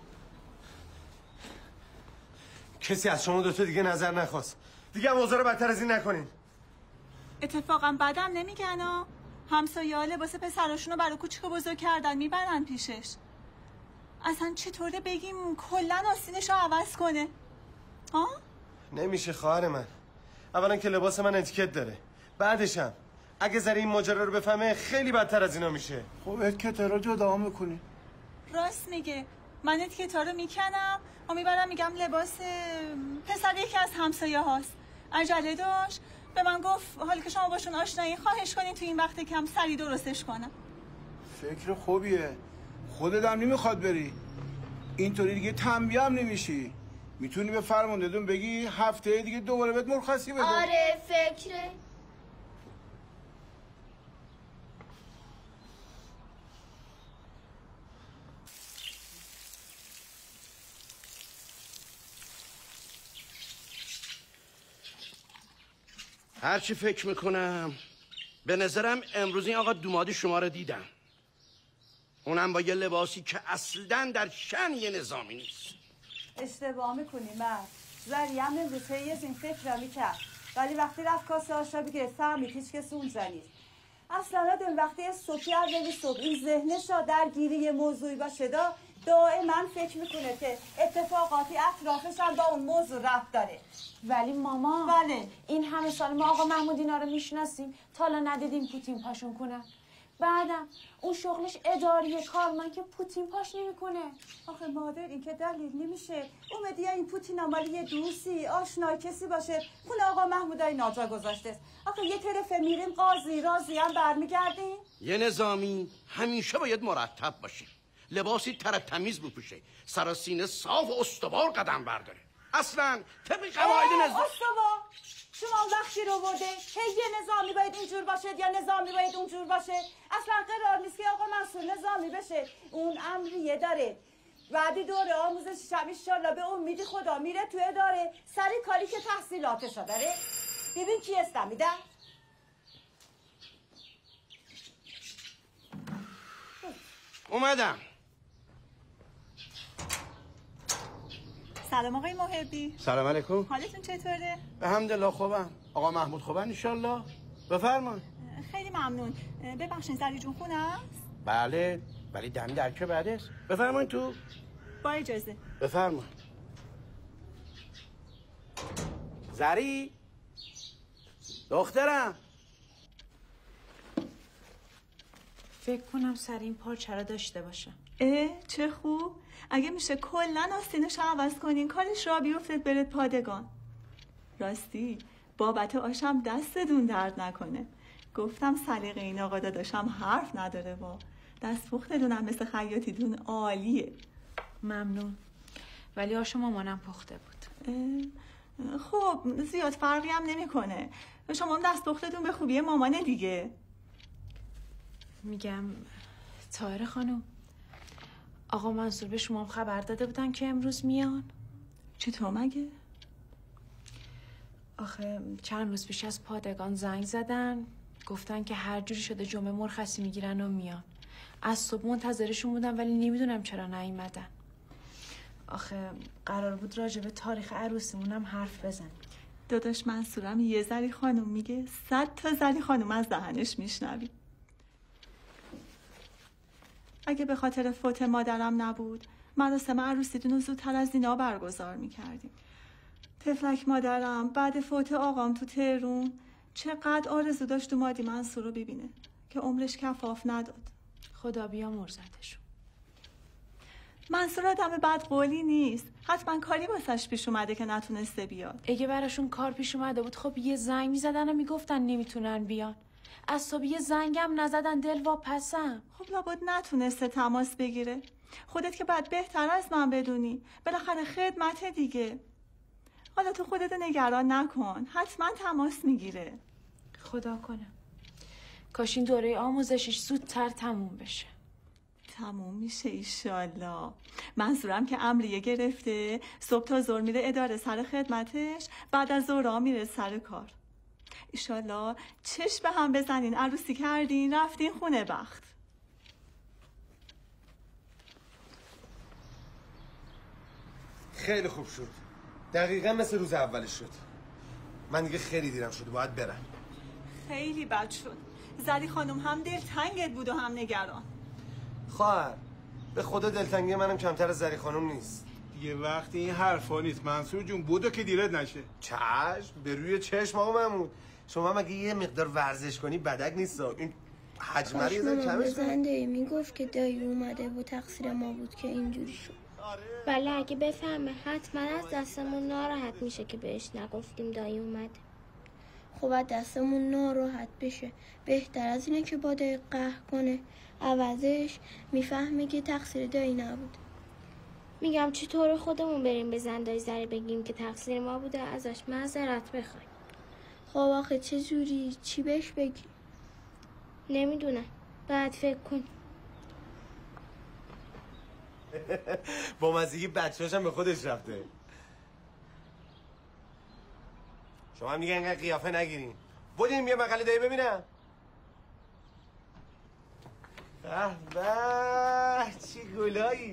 کسی از شما دوتا دیگه نظر نخواست. دیگه هم اوضاع رو بدتر از این نکنین. اتفاقا بعدم نمیگن ها. همسایه‌ها لباس پسراشونو برای کوچیک و بزرگ کردن میبرن پیشش. اصلا چطوره بگیم کلا آستینشو عوض کنه؟ ها؟ نمیشه خواهر من. اولا که لباس من اتیکت داره. بعدشم اگه زری این ماجرا رو بفهمه خیلی بدتر از اینا میشه. خب اتیکت رو جدا میکنی. راست میگه. من اتیکتا رو میکنم و میبرم میگم لباس پسر یکی از همسایه هاست. عجله داشت به من گفت حالا که شما باشون آشنایی خواهش کنین تو این وقت کم سری درستش کنم. فکر خوبیه. خودت هم نمیخواد بری. اینطوری دیگه تنبیه هم نمیشی. میتونی به فرماندهتون بگی هفته دیگه دوباره بهت مرخصی بده. آره فکره. هرچی فکر میکنم به نظرم امروز این آقا دومادی شما رو دیدم، اونم با یه لباسی که اصلا در شأن یه نظامی نیست. اشتباه میکنی مرد. زری هم امروز یه این فکر رو میکرد، ولی وقتی رفت کاسه آشرابی گرفت فهمید هیچ کس اون زنید. اصلا آدم وقتی صبحی اولی صبح این ذهنش را درگیری یه موضوعی باشه دائما فکر میکنه که اتفاقاتی اطرافش هم با اون موضوع ربط داره. ولی ماما بله این همه سال ما آقا محمود اینا رو میشناسیم تا حالا ندیدیم پوتین پاشون کنن. بعدم اون شغلش اداریه، کارمند که پوتین پاش نمیکنه. آخه مادر این که دلیل نمیشه. اومدی این پوتین مالی یه دوستی آشنای کسی باشه خونه آقا محمودای ناجا گذاشته است. آخه یه طرف میریم قاضی راضی هم برمیگردیم. یه نظامی همیشه باید مرتب باشه، لباسی تمیز بپوشه، سر و سینه صاف و استوار قدم برداره. اصلا طبق قواعد نظام استوار شما وقتی رو برده هی یه نظامی باید اینجور باشه یا نظامی باید اونجور باشه. اصلا قرار نیست که آقا منصور نظامی بشه. اون امریه داره. بعدی دوره آموزش شب انشالله به امید خدا میره تو اداره سری کاری که تحصیلاتشو داره. ببین کی استمیدن. اومدم. سلام آقای محبی. سلام علیکم. حالتون چطوره؟ الحمدلله خوبم. آقا محمود خوبن انشالله؟ بفرمایید. خیلی ممنون. ببخشید زری جون خونه است؟ بله ولی دم در که بعد است. بفرمایید تو. با اجازه. بفرمایید. زری دخترم. فکر کنم سر این پارچه رو داشته باشم. چه خوب. اگه میشه کلن آستینش عوض کنین کارش را بیفتد برد پادگان. راستی بابت آشم دستتون درد نکنه. گفتم سلیقه این آقا داداشم حرف نداره با دست پختتون هم مثل خیاطیتون عالیه. ممنون. ولی آش مامانم پخته بود. خب زیاد فرقی هم نمیکنه. شما هم دست پختتون به خوبی مامانه دیگه. میگم طاهره خانم، آقا منصور به شما خبر داده بودن که امروز میان؟ چطور مگه؟ آخه چند روز پیش از پادگان زنگ زدن گفتن که هر جوری شده جمعه مرخصی میگیرن و میان. از صبح منتظرشون بودم ولی نمیدونم چرا نیومدن. آخه قرار بود راجع به تاریخ عروسیمون هم حرف بزنیم. داداش منصورم یه زری خانم میگه 100 تا زری خانم از دهنش میشنوی. اگه به خاطر فوت مادرم نبود مراسم عروسیتون رو زودتر از اینا برگزار میکردیم. تفلک مادرم بعد فوت آقام تو تهرون چقدر آرزو داشت اومدی منصور رو ببینه که عمرش کفاف نداد. خدا بیامرزتشون. منصور آدم بد قولی نیست. حتما کاری واسش پیش اومده که نتونسته بیاد. اگه براشون کار پیش اومده بود خب یه زنگ میزدن و میگفتن نمیتونن بیان. از صبح یه زنگم نزدن دل واپسم. خب لابد نتونسته تماس بگیره. خودت که بعد بهتر از من بدونی. بالاخره خدمت دیگه. حالا تو خودت نگران نکن. حتما تماس میگیره. خدا کنه کاش این دوره آموزشیش زودتر تموم بشه. تموم میشه ایشالله. منصورم که امریه گرفته، صبح تا ظهر میره اداره سر خدمتش، بعد از ظهر میره سر کار. ایشالله چشم به هم بزنین، عروسی کردین، رفتین خونه بخت. خیلی خوب شد. دقیقا مثل روز اولش شد. من دیگه خیلی دیرم شده، باید برم. خیلی بد شد. زری خانم هم دلتنگت بود و هم نگران. خواهر به خدا دلتنگی منم کمتر از زری خانم نیست. یه وقتی این حرفا نیست منصور جون، بودو که دیرت نشه. چشم، به روی چشم آقا محمود. شما مگه یه مقدار ورزش کنی بدک نیست. این حجمه رو یه ذره کمش کن. زنده میگفت که دایی اومده و تقصیر ما بود که اینجوری شد. ولی اگه بفهمه حتما از دستمون ناراحت میشه که بهش نگفتیم دایی اومده. خب از دستمون ناراحت بشه بهتر از اینه که با دایی قهر کنه. عوضش میفهمه که تقصیر دایی نبود. میگم چطور خودمون بریم به زندای زری بگیم که تقصیر ما بوده، ازش معذرت بخوایم. خب آخه چه جوری؟ چی بهش بگی؟ نمیدونم، بعد فکر کن. با مزگی بچه‌هاشم به خودش رفته. شما هم دیگه اینقدر قیافه نگیرین. بودیم یه مقاله دایی ببینم. به چی گلایی.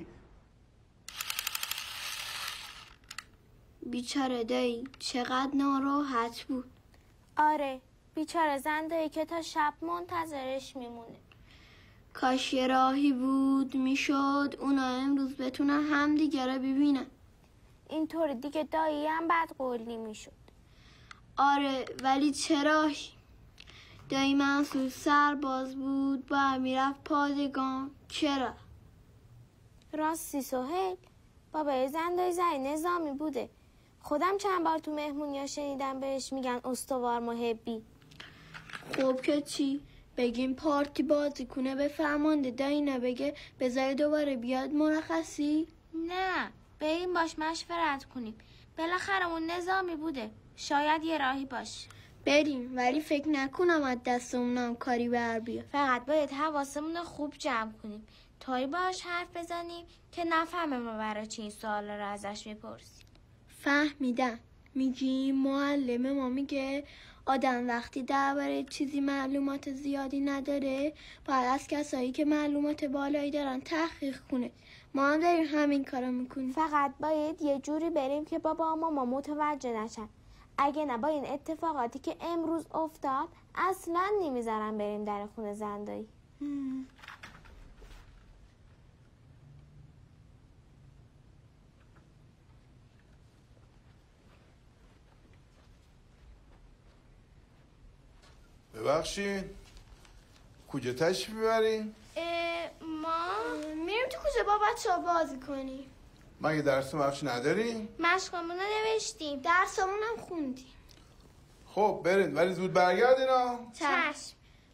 بیچاره دایی چقدر ناراحت بود. آره بیچاره زندایی که تا شب منتظرش میمونه. کاش یه راهی بود میشد اونا امروز بتونن هم دیگه رو ببینن. اینطوری دیگه دایی هم بد قولی میشد. آره ولی چه راهی؟ دایی منصور سرباز بود با میرفت پادگان. چرا؟ راستی سهیل بابای زندای زری نظامی بوده. خودم چند بار تو مهمونیا شنیدم بهش میگن استوار محبی. خب که چی؟ بگیم پارتی بازی کنه به فرمانده دایی نبگه بذاری دوباره بیاد مرخصی؟ نه بریم باش مشورت کنیم. بالاخره اون نظامی بوده، شاید یه راهی باشه. بریم ولی فکر نکنم از دستمونم کاری بر بیاد. فقط باید حواسمون خوب جمع کنیم تایی باش حرف بزنیم که نفهمه ما برای چی این سوال رو ازش میپرسیم. فهمیدم. میگیم معلم ما میگه آدم وقتی درباره چیزی معلومات زیادی نداره باید از کسایی که معلومات بالایی دارن تحقیق کنه. ما هم داریم همین کارو میکنیم. فقط باید یه جوری بریم که بابا ماما متوجه نشن. اگه نه با این اتفاقاتی که امروز افتاد اصلا نمیذارن بریم در خونه زندایی. ببخشید کجا تشریف میبرین؟ ما میریم تو کوچه با بچه‌ها بازی کنیم. مگه درس مخش ندارین؟ مشقمون رو نوشتیم، درسمون هم خوندیم. خب برین ولی زود برگردین ها. چشم.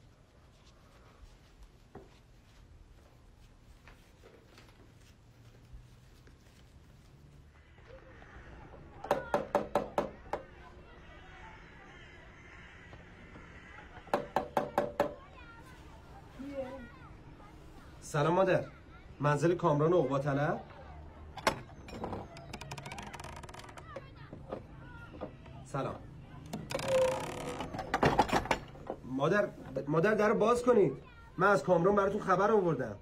سلام مادر، منزل کامران عقبا طلب؟ سلام مادر در رو باز کنید، من از کامران براتون خبر آوردم.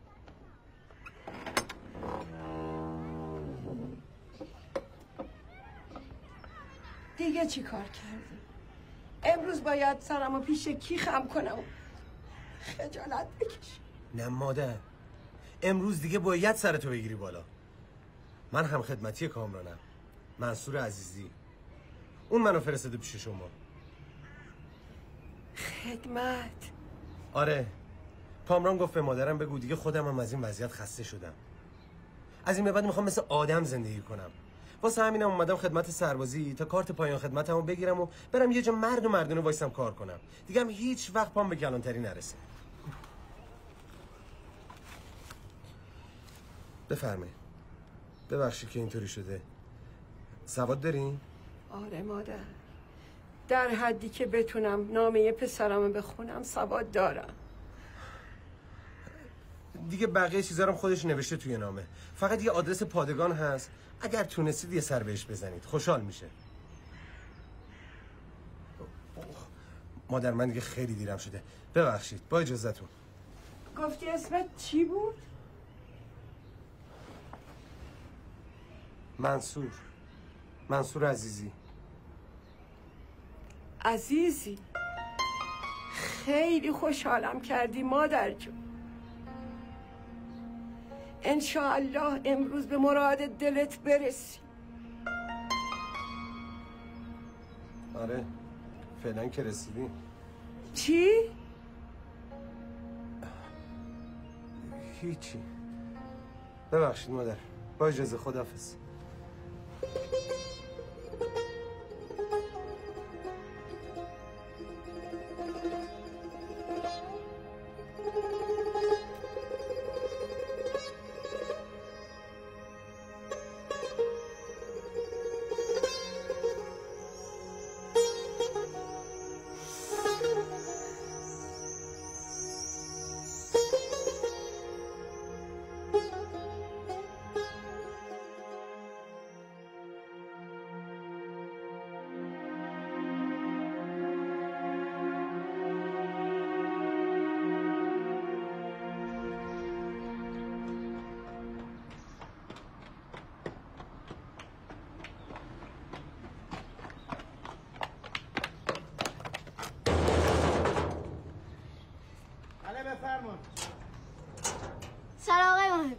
دیگه چی کار کردی؟ امروز باید سرمو پیش کی خم کنم؟ خجالت بکش. نه مادر، امروز دیگه باید سرتو بگیری بالا. من هم خدمتی کامرانم، منصور عزیزی. اون منو فرستاده پیش شما. خدمت؟ آره، کامران گفت به مادرم بگو دیگه خودم هم از این وضعیت خسته شدم. از این به بعد میخوام مثل آدم زندگی کنم. واسه همینم اومدم خدمت سربازی تا کارت پایان خدمتمو بگیرم و برم یه جا مرد و مردونه وایسم کار کنم. دیگه هم هیچ وقت پام به کلانتری نرسه. بفرمایید. ببخشید که اینطوری شده. سواد دارین؟ آره مادر، در حدی که بتونم نامه پسرمو بخونم سواد دارم. دیگه بقیه چیزا رو خودش نوشته توی نامه. فقط یه آدرس پادگان هست، اگر تونستید یه سر بهش بزنید خوشحال میشه. مادر من دیگه خیلی دیرم شده، ببخشید. با اجازهتون. گفتی اسمت چی بود؟ منصور عزیزی. عزیزی، خیلی خوشحالم کردی مادر جون. انشاءالله امروز به مراد دلت برسی. آره فعلا که رسیدیم. چی؟ هیچی. ببخشید مادر. با اجازه، خداحافظ. سلام آقای محبی.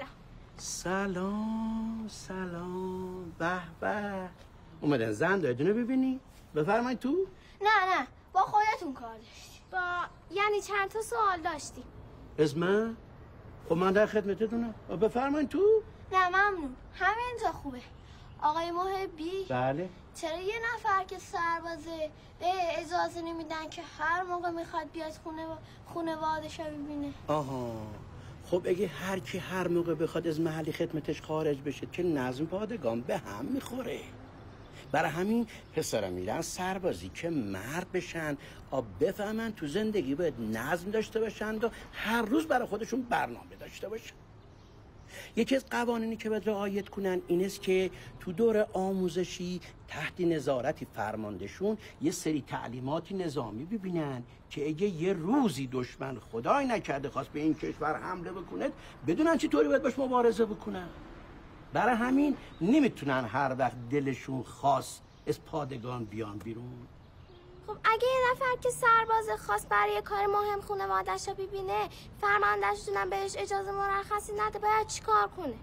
سلام به به. اومدن زن دایدونو ببینی؟ بفرمایید تو. نه با خودتون کار داشتیم. یعنی چند تا سوال داشتیم. اسم؟ خب من در خدمتتونم. بفرمایید تو. نه ممنون، همین تا خوبه. آقای محبی. بله. چرا یه نفر که سربازه به اجازه نمیدن که هر موقع میخواد بیاد خونواده‌شو ببینه؟ آها، خب اگه هر کی هر موقع بخواد از محلی خدمتش خارج بشه که نظم پادگان به هم میخوره. برای همین پسرا میرن سربازی که مرد بشن، بفهمن تو زندگی باید نظم داشته باشن و هر روز برای خودشون برنامه داشته باشن. یکی از قوانینی که باید رعایت کنن این است که تو دور آموزشی تحت نظارتی فرماندهشون یه سری تعلیماتی نظامی ببینن که اگه یه روزی دشمن خدای نکرده خواست به این کشور حمله بکنه بدونن چطوری باید باش مبارزه بکنن. برای همین نمیتونن هر وقت دلشون خواست از پادگان بیان بیرون. خب اگه یه نفر که سرباز خواست برای کار مهم خانواده‌اش رو ببینه، فرمانده‌شون بهش اجازه مرخصی نده، باید چیکار کنه؟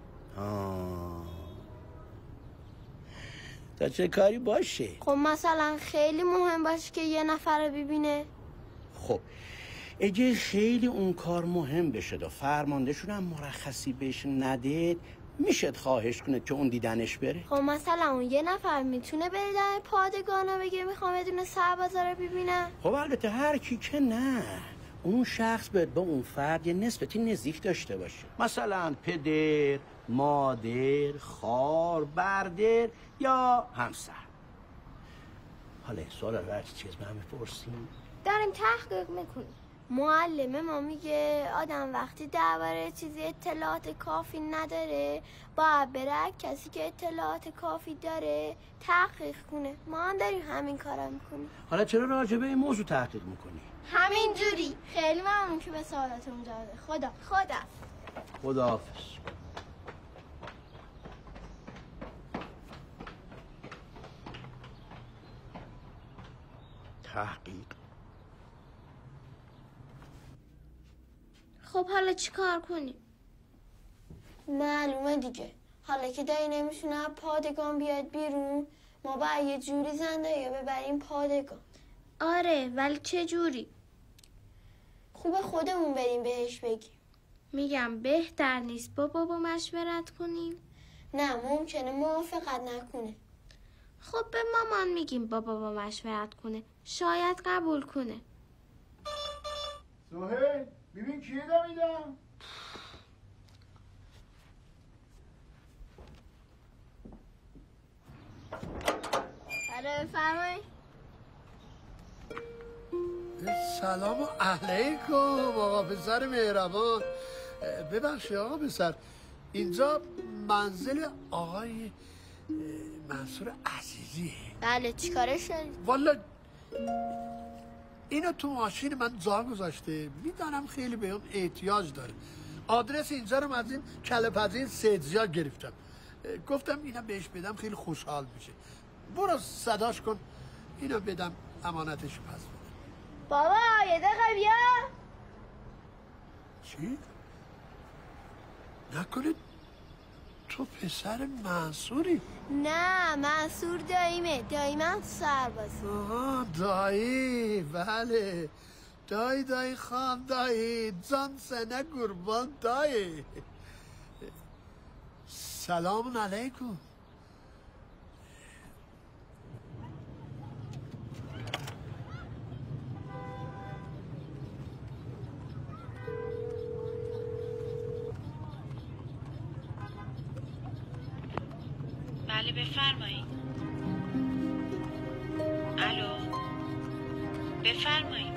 تا چه کاری باشه؟ خب مثلا خیلی مهم باشه که یه نفر رو ببینه. خب اگه خیلی اون کار مهم بشه و فرماندهشون هم مرخصی بهش نده، میشد خواهش کنه که اون دیدنش بره. خب مثلا اون یه نفر میتونه بره در پادگانا بگه میخوام یه دونه سربازا رو ببینم؟ خب البته هر کی که نه، اون شخص باید با اون فرد یه نسبتی نزدیک داشته باشه. مثلا پدر، مادر، خواهر، برادر یا همسر. حالا سوال راجع چیز به هم میپرسیم؟ داریم تحقیق میکنیم. معلم ما میگه آدم وقتی درباره چیزی اطلاعات کافی نداره باید بره کسی که اطلاعات کافی داره تحقیق کنه. ما هم داریم همین کارا میکنیم. حالا چرا راجع به این موضوع تحقیق میکنی؟ همین جوری. خیلی ممنون که به سوالاتون جواب دادید. خداحافظ. تحقیق. خب حالا چی کار کنیم؟ معلومه دیگه. حالا که دایی نمیشونه پادگان بیاد بیرون، ما باید یه جوری زنده یا ببریم پادگان. آره ولی چه جوری؟ خوبه خودمون بریم بهش بگیم. میگم بهتر نیست با بابا مشورت کنیم؟ نه ممکنه موافقت نکنه. خب به مامان میگیم بابا با مشورت کنه، شاید قبول کنه. سهیل ببین کیه دمیدم. بله بفرمایید. سلام علیکم آقا پسر مهربان. ببخشید آقا پسر، اینجا منزل آقای منصور عزیزیه؟ بله چیکارش دارید؟ والا اینو تو ماشین من جا گذاشته، میدانم خیلی به اون احتیاج داره. آدرس اینجا رو از این کله‌پذیر سیدزیا گرفتم، گفتم اینا بهش بدم خیلی خوشحال میشه. برو صداش کن اینو بدم امانتش پس بدم. بابا یه دقیقه بیا. چی؟ نکنه تو پسر منصوری؟ نه منصور داییمه، دایی من سربازی. آها دایی، بله دایی خان، دایی جان سنه قربان دایی. سلام علیکم. بله بفرمایید. الو بفرمایید.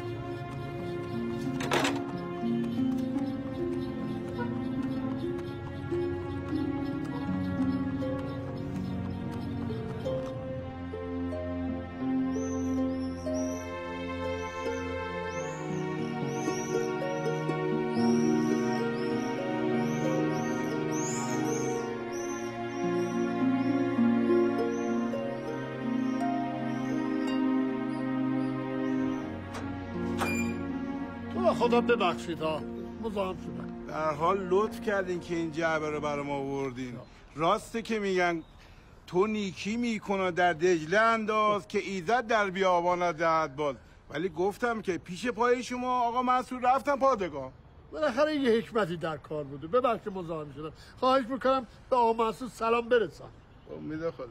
خدا ببخشید ها، مزاحم شدم. در حال لطف کردین که این جعبه رو برام آوردین. راسته که میگن تو نیکی میکنه در دجله انداز که ایزد در بیابان دهد باز، ولی گفتم که پیش پای شما آقا منصور رفتم پادگاه. بالاخره یه حکمتی در کار بوده. ببخشید مزاحم شدم. خواهش میکنم به آقا منصور سلام برسان. امید خدا.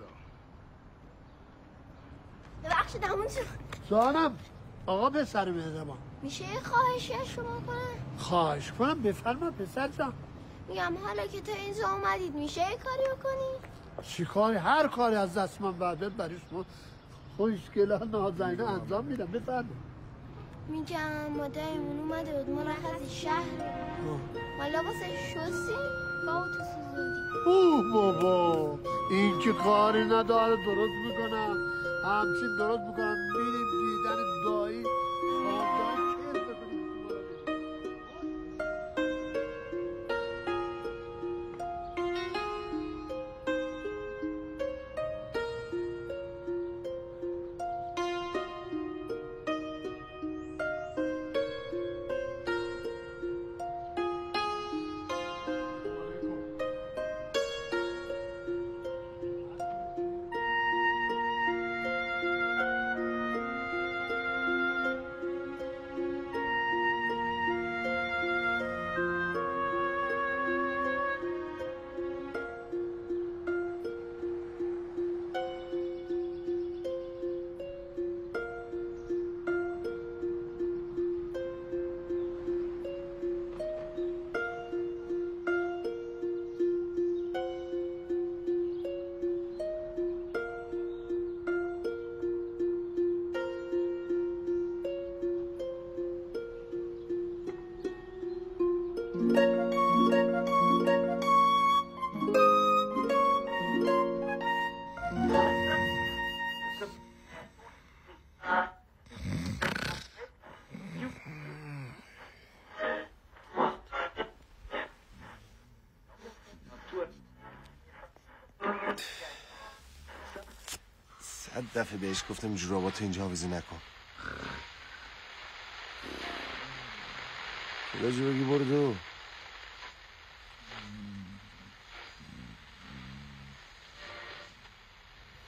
ببخشید همون جانم آقا پسر مهربان، میشه یه خواهشی از شما کنم؟ خواهش کنم بفرما پسر جان. میگم حالا که تا اینجا اومدید میشه یه کاری بکنی؟ چی کاری؟ هر کاری از دست من بعدت برای شما خوشگلا نازنینه انجام میدم. بفرما. میگم مادرمون اومده بود مرخص شهر، حالا واسه شستیم با اتو سوزوندیم. بابا این که کاری نداره، درست میکنم، همچین درست میکنم. میریم دیدن دایی شاردای کیف بکنیم. صد دفعه بهش گفتم جوراباتو اینجا آویزی نکن. خدا جو بگی برو.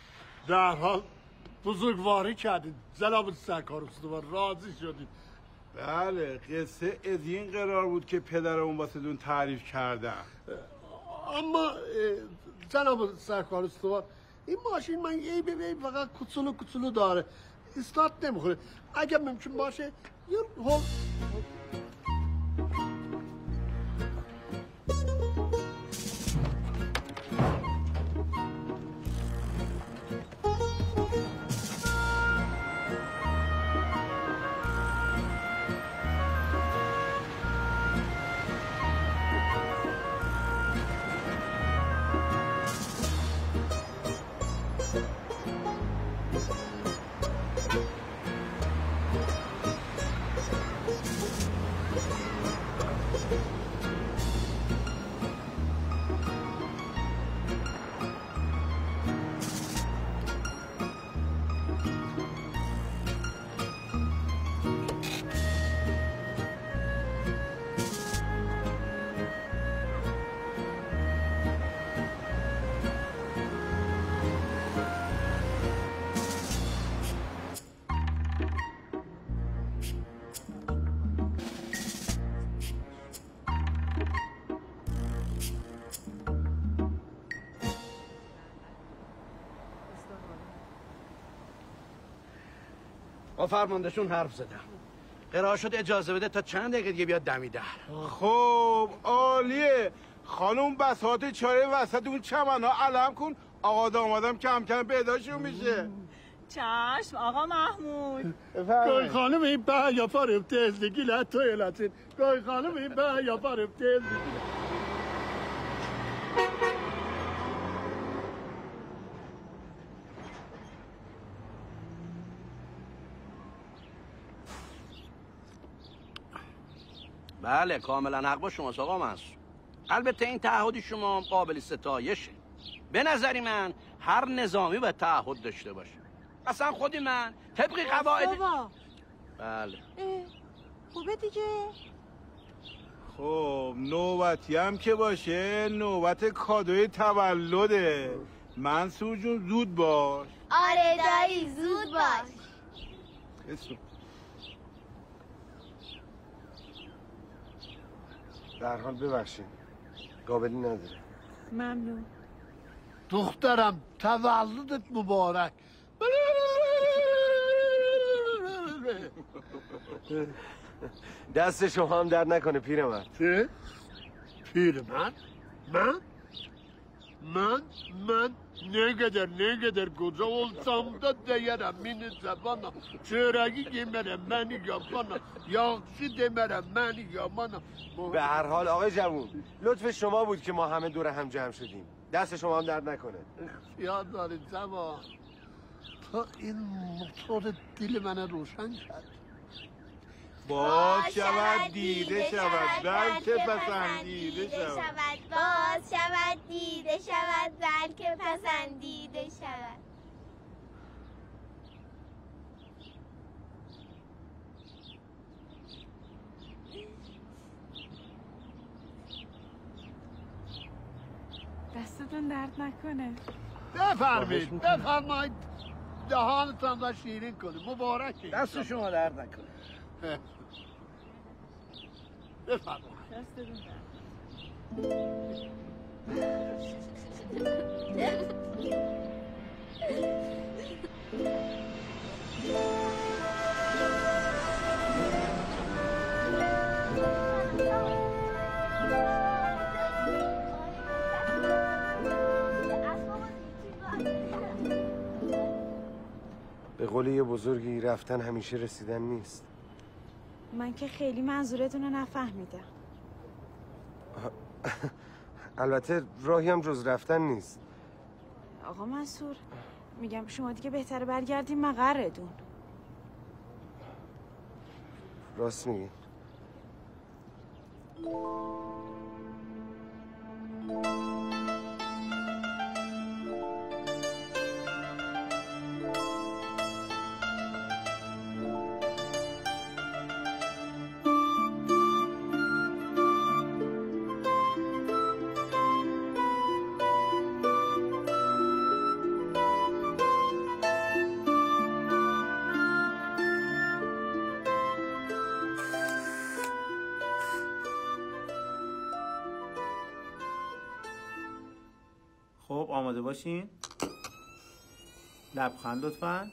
در حال بزرگواری کردید جناب سرکار استوار، راضی شدید. بله قصه از این قرار بود که پدرمون واسه دون تعریف کردن. اما جناب سرکار استوار این ماشین من ای به فقط کوچولو داره استارت نمیخوره. اگر ممکن باشه یه با فرماندهشون حرف زدم. قرار شد اجازه بده تا چند دقیقه دیگه بیاد دمی در. خب عالیه. خانم بساط چای وسط اون چمن‌ها علم کن. آقا دامادم کم کم پیداشون میشه. چشم آقا محمود. گوی خانم این به یا فارم تزدگی لطو ایلاتین. گوی خانم این به یا فارم تزدگی. بله کاملا حق با شماست آقا منصور. البته این تعهد شما قابل ستایشه. به نظری من هر نظامی باید تعهد داشته باشه. اصلا خودی من طبق قواعد بله خوبه دیگه. خب نوبتی هم که باشه نوبت کادوی تولده. منصور جون زود باش. آره دایی زود باش. در حال ببخشید قابلی نداره. ممنون. دخترم تولدت مبارک. دست شما هم درد نکنه پیرمرد. چه؟ پیرمرد؟ من نگدر کجا olsam da değerim mini zabana çöreği yemerem beni yabana yakşı demerem beni yabana. به هر حال آقای جوون لطف شما بود که ما همه دور هم جمع شدیم. دست شما هم درد نکنه. یاد داری جوان تا این موتور دل من روشن کرد. باز شود دیده شود بلکه پسندیده شود. باز شود دیده شود بلکه پسندیده شود. دستتون درد نکنه. بفرمایید دهانتان را شیرین کنید. مبارک دست شما درد نکنه. بفرمایید. دستتون درد. به قول یه بزرگی رفتن همیشه رسیدن نیست. من که خیلی منظورتون رو نفهمیدم. البته راهی هم جز رفتن نیست. آقا منصور میگم شما دیگه بهتره برگردیم مقرتون. راست میگی. آماده باشین. لبخند لطفاً.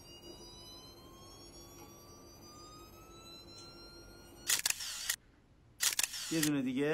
یه دونه دیگه.